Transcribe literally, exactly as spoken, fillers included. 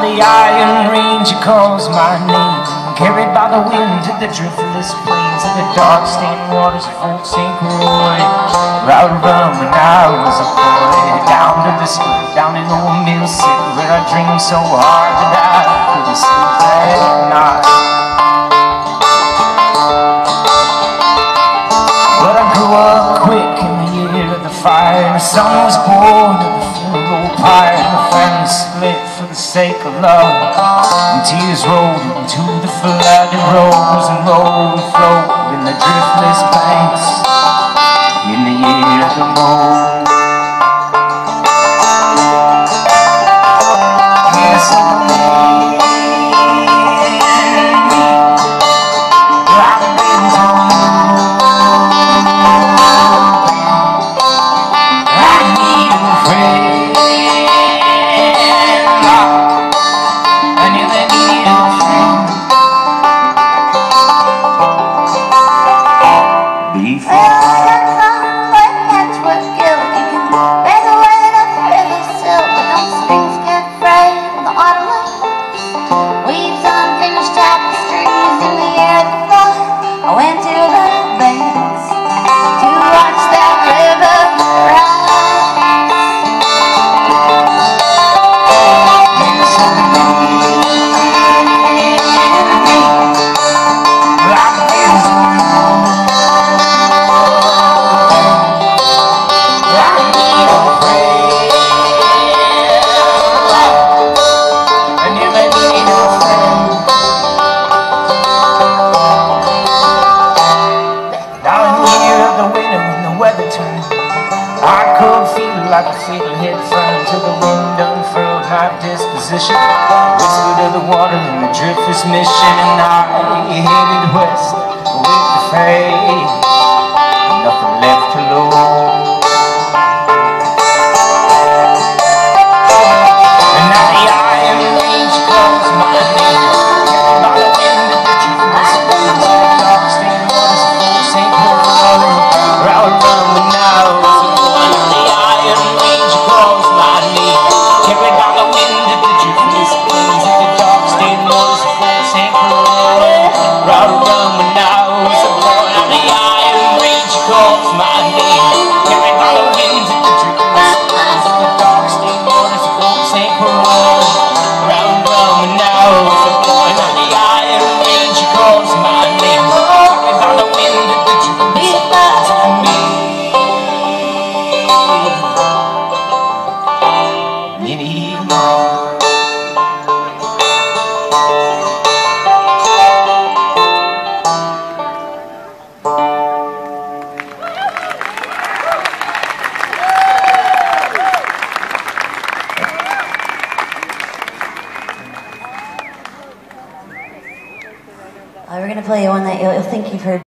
the iron range calls my name, carried by the wind to the driftless plains of the dark stained waters of Old Saint Croix. Where I would run when I was a boy, down to the spring, down in Old Mill City, where I dreamed so hard that I couldn't sleep that night. But I grew up quick in the year of the fire, and the sun was born of the funeral pyre, and the family split for the sake of love, and tears rolled into the flood, and rose and rolled and flowed in the driftless banks in the year of the moon. Yes, I made me like a winter I need a friend, I knew I needed a friend before. I could feel like a fatal head flying till the wind unfurled my disposition, whispered of the water in the driftless mission, and I headed west with the fate, nothing left to lose. And now the iron range calls my name, by the wind of the driftless winds of the dark stained waters of Old Saint Croix, where I would run when I was Uh, we're going to play you one that you'll, you'll think you've heard